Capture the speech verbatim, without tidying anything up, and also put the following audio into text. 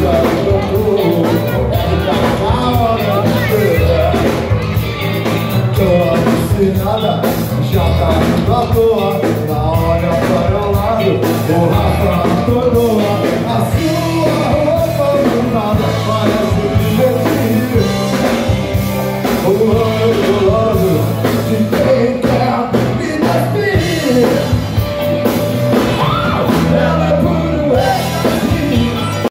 Já tá indo à toa, na hora para o lado, borracha à toa, assim.